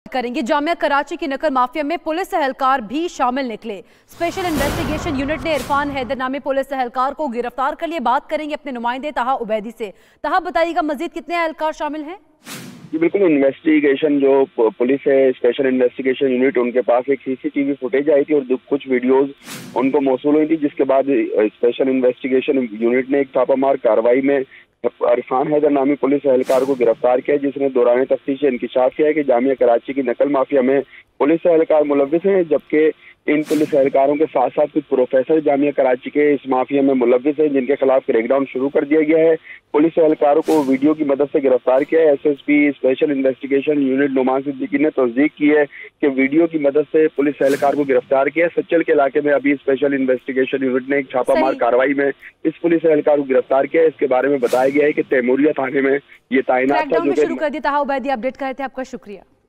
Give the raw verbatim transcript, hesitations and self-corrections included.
करेंगे। जामिया कराची की नकल माफिया में पुलिस एहलकार भी शामिल निकले। स्पेशल इन्वेस्टिगेशन यूनिट ने इरफान हैदर नामी पुलिस एहलकार को गिरफ्तार कर लिया। बात करेंगे अपने नुमाइंदे ताहा उबैदी से। ताहा, बताइएगा मजीद कितने एहलकार शामिल हैं? जी बिल्कुल, इन्वेस्टिगेशन जो पुलिस है, स्पेशल इन्वेस्टिगेशन यूनिट, उनके पास एक सीसीटीवी फुटेज आई थी और कुछ वीडियोस उनको मौसूल हुई थी, जिसके बाद स्पेशल इन्वेस्टिगेशन यूनिट ने एक छापामार कार्रवाई में इरफान हैदर नामी पुलिस एहलकार को गिरफ्तार किया, जिसने दौरान तफ्तीश इंकिशाफ किया है कि जामिया कराची की नकल माफिया में पुलिस एहलकार मुलविस हैं, जबकि इन पुलिस एहलकारों के साथ साथ कुछ प्रोफेसर जामिया कराची के इस माफिया में मुलविस हैं, जिनके खिलाफ क्रैकडाउन शुरू कर दिया गया है। पुलिस एहलकारों को वीडियो की मदद से गिरफ्तार किया है। SSP special investigation unit Numan Siddiqui ने तस्दीक की है कि वीडियो की मदद से पुलिस एहलकार को गिरफ्तार किया है। सच्चल के इलाके में अभी स्पेशल इन्वेस्टिगेशन यूनिट ने एक छापामार कार्रवाई में इस पुलिस एहलकार को गिरफ्तार किया है। इसके बारे में बताया गया है कि तैमूरिया थाने में ये तैनात था। शुरू कर दिया। ताहा उबैदी अपडेट कर रहे थे, आपका शुक्रिया।